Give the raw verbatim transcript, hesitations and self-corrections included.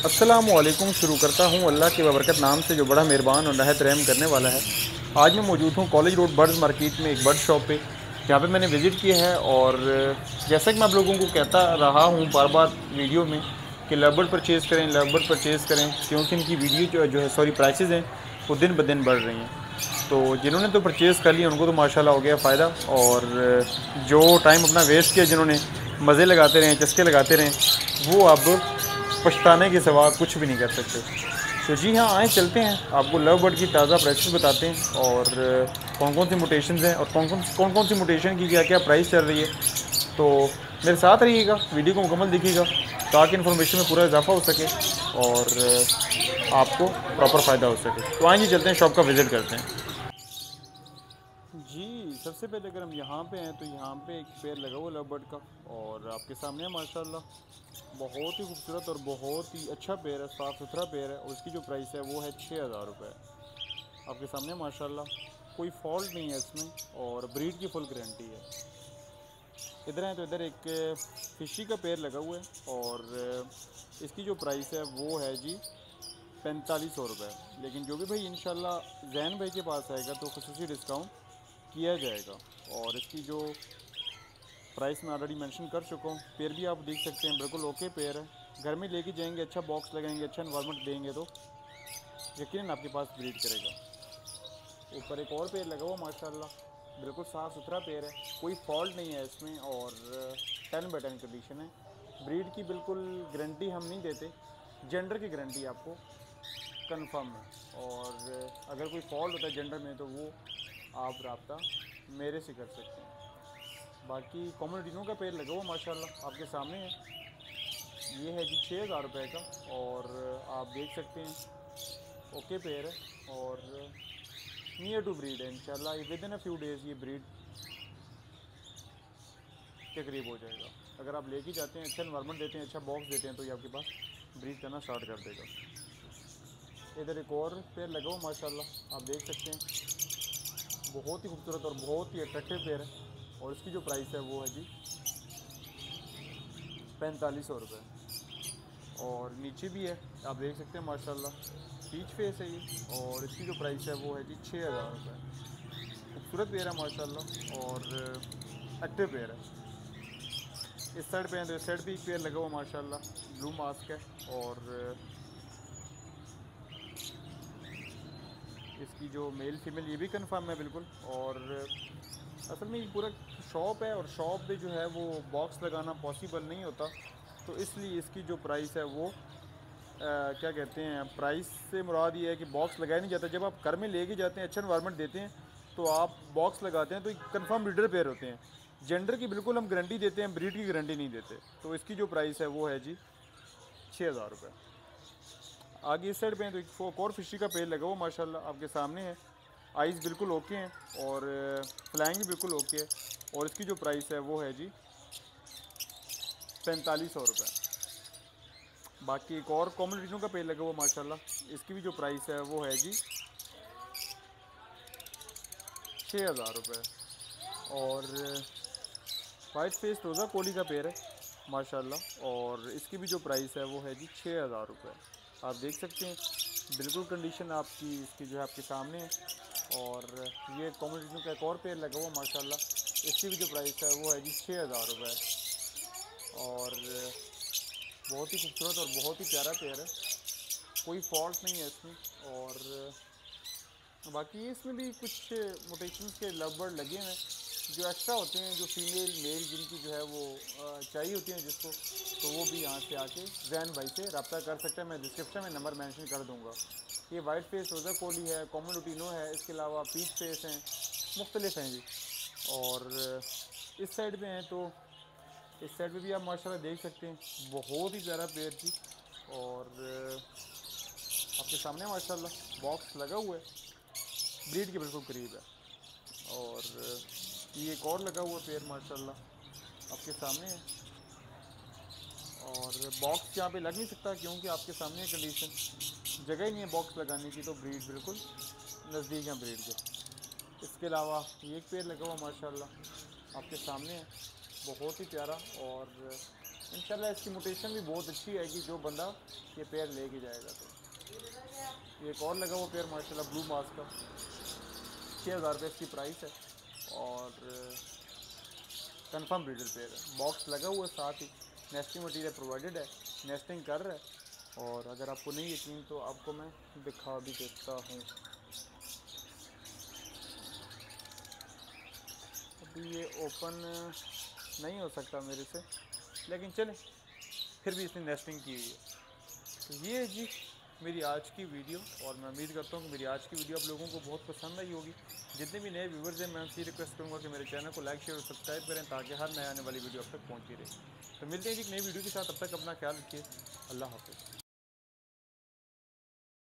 अस्सलामुअलैकुम। शुरू करता हूँ अल्लाह के बरकत नाम से जो बड़ा मेहरबान और रहत रहम करने वाला है। आज मैं मौजूद हूँ कॉलेज रोड बर्ड्स मार्केट में एक बर्ड शॉप पे, जहाँ पे मैंने विज़िट किया है। और जैसा कि मैं आप लोगों को कहता रहा हूँ बार बार वीडियो में कि लवबर्ड परचेज़ करें, लवबर्ड परचेज़ करें, क्योंकि इनकी वीडियो जो जो है सॉरी प्राइसेस हैं वो दिन ब दिन बढ़ रही हैं। तो जिन्होंने तो परचेज़ कर लिया उनको तो माशाल्लाह हो गया फ़ायदा, और जो टाइम अपना वेस्ट किया, जिन्होंने मज़े लगाते रहें, चस्के लगाते रहें, वो अब पछताने के सिवा कुछ भी नहीं कर सकते। तो जी हाँ, आए चलते हैं, आपको लव बर्ड की ताज़ा प्राइसेस बताते हैं और कौन कौन सी मोटेशंस हैं और कौन कौन कौन कौन सी मोटेशन की क्या क्या प्राइस चल रही है। तो मेरे साथ रहिएगा, वीडियो को मुकम्मल देखिएगा ताकि इन्फॉर्मेशन में पूरा इजाफा हो सके और आपको प्रॉपर फ़ायदा हो सके। तो आइए चलते हैं, शॉप का विज़िट करते हैं। जी, सबसे पहले अगर हम यहाँ पे हैं तो यहाँ पे एक पेड़ लगा हुआ लव बर्ड का, और आपके सामने है माशाल्लाह बहुत ही खूबसूरत और बहुत ही अच्छा पेड़ है, साफ़ सुथरा पेड़ है, और उसकी जो प्राइस है वो है छः हज़ार रुपये। आपके सामने माशाल्लाह कोई फॉल्ट नहीं है इसमें, और ब्रीड की फुल गारंटी है। इधर है तो इधर एक फिशी का पेड़ लगा हुआ है, और इसकी जो प्राइस है वो है जी पैंतालीस सौ रुपये। लेकिन जो भी भाई इंशाल्लाह जैन भाई के पास आएगा तो खसूसी डिस्काउंट किया जाएगा। और इसकी जो प्राइस मैं ऑलरेडी मेंशन कर चुका हूँ। पेड़ भी आप देख सकते हैं, बिल्कुल ओके पेड़ है। घर में लेके जाएंगे, अच्छा बॉक्स लगाएंगे, अच्छा इन्वायरमेंट देंगे तो यकीनन आपके पास ब्रीड करेगा। ऊपर एक और पेड़ लगा हुआ माशाल्लाह, बिल्कुल साफ़ सुथरा पेड़ है, कोई फॉल्ट नहीं है इसमें, और टेन बाई टेन कंडीशन है। ब्रीड की बिल्कुल गारंटी हम नहीं देते, जेंडर की गारंटी आपको कंफर्म है। और अगर कोई फॉल्ट होता है जेंडर में तो वो आप रब्ता मेरे से कर सकते हैं। बाकी कॉमोडिनो का पेड़ लगा हुआ माशाल्लाह आपके सामने है, ये है जी छः हज़ार रुपये का, और आप देख सकते हैं ओके पेड़ है, और नियर टू ब्रीड है इंशाल्लाह। Within a few days ये ब्रीड के करीब हो जाएगा। अगर आप लेके जाते हैं, अच्छा इन्वायरमेंट देते हैं, अच्छा बॉक्स देते हैं, तो ये आपके पास ब्रीड करना स्टार्ट कर देगा। इधर एक और पेड़ लगा हुआ माशाल्लाह आप देख सकते हैं, बहुत ही खूबसूरत और बहुत ही अट्रैक्टिव पेड़ है, और इसकी जो प्राइस है वो है जी पैंतालीस सौ रुपये। और नीचे भी है, आप देख सकते हैं माशाल्लाह पीच फेस है ये, और इसकी जो प्राइस है वो है जी छः हज़ार रुपये। खूबसूरत पेड़ है माशाल्लाह, और एक्टिव पेड़ है। इस साइड पे है तो इस साइड भी एक पेड़ लगा हुआ माशाल्लाह, ब्लू मास्क है, और इसकी जो मेल फीमेल ये भी कंफर्म है बिल्कुल। और असल में ये पूरा शॉप है, और शॉप पे जो है वो बॉक्स लगाना पॉसिबल नहीं होता, तो इसलिए इसकी जो प्राइस है वो आ, क्या कहते हैं, प्राइस से मुराद ये है कि बॉक्स लगाया नहीं जाता। जब आप घर में लेके जाते हैं, अच्छा इन्वायरमेंट देते हैं, तो आप बॉक्स लगाते हैं तो कंफर्म ब्रीडर पेयर होते हैं। जेंडर की बिल्कुल हम गारंटी देते हैं, ब्रीड की गारंटी नहीं देते। तो इसकी जो प्राइस है वो है जी छः हज़ार रुपये। आगे इस साइड पे है तो एक फोक और फिशी का पेड़ लगा हुआ माशाल्लाह आपके सामने है। आइज़ बिल्कुल ओके हैं, और फ्लाइंग भी बिल्कुल ओके है, और इसकी जो प्राइस है वो है जी पैंतालीस सौ रुपये। बाकी एक और कॉमन रीजनों का पेड़ लगा हुआ माशाल्लाह, इसकी भी जो प्राइस है वो है जी छः हज़ार रुपये। और वाइट फेस रोज़ा कोली का पेड़ है माशाल्लाह, और इसकी भी जो प्राइस है वो है जी छः हज़ार रुपये। आप देख सकते हैं बिल्कुल कंडीशन आपकी इसकी जो है आपके सामने है। और ये कॉमन रीजनों का एक और पेड़ लगा हुआ माशाल्लाह, इसकी भी जो प्राइस है वो है जी छः हज़ार रुपये। और बहुत ही खूबसूरत और बहुत ही प्यारा पेड़ है, कोई फॉल्ट नहीं है इसमें। और बाकी इसमें भी कुछ मोटेशंस के लव बर्ड लगे हैं जो एक्स्ट्रा होते हैं, जो फीमेल मेल जिनकी जो है वो चाहिए होती हैं जिसको, तो वो भी यहाँ से आके जैन भाई से रब्ता कर सकते हैं। मैं डिस्क्रिप्शन में नंबर मेंशन कर दूँगा। ये वाइट फेस रोज़ा कोली है, कॉमन लुटिनो है, इसके अलावा पीच फेस हैं, मुख्तलिफ हैं जी। और इस साइड पे हैं तो इस साइड पे भी आप माशाल्लाह देख सकते हैं, बहुत ही प्यारा पेड़ जी। और आपके सामने माशाल्लाह बॉक्स लगा हुआ है, ब्रीड के बिल्कुल करीब है। और ये एक और लगा हुआ पेड़ माशाल्लाह आपके सामने है, और बॉक्स यहाँ पे लग नहीं सकता क्योंकि आपके सामने कंडीशन जगह ही नहीं है बॉक्स लगाने की, तो ब्रीड बिल्कुल नज़दीक है ब्रीड के। इसके अलावा ये एक पेड़ लगा हुआ माशाल्लाह आपके सामने है, बहुत ही प्यारा और इंशाल्लाह इसकी मोटेशन भी बहुत अच्छी है कि जो बंदा ये पेयर लेके जाएगा। तो एक और लगा हुआ पेयर माशाल्लाह ब्लू मास्क का, छः हज़ार रुपये इसकी प्राइस है और कंफर्म ब्रीडर पेयर है। बॉक्स लगा हुआ है, साथ ही नेस्टिंग मटेरियल प्रोवाइडेड है, नेस्टिंग कर रहा है। और अगर आपको नहीं यकीन तो आपको मैं दिखा भी देता हूँ। अभी ये ओपन नहीं हो सकता मेरे से, लेकिन चलें, फिर भी इसने नेस्टिंग की हुई है। तो ये है जी मेरी आज की वीडियो, और मैं उम्मीद करता हूँ कि मेरी आज की वीडियो आप लोगों को बहुत पसंद आई होगी। जितने भी नए व्यूवर्स हैं मैं उनसे रिक्वेस्ट करूँगा कि मेरे चैनल को लाइक शेयर और सब्सक्राइब करें, ताकि हर नए आने वाली वीडियो आप तक पहुँचती रहे। तो मिलते हैं जी एक नई वीडियो के साथ, तब तक अपना ख्याल रखिए। अल्लाह हाफ़िज़।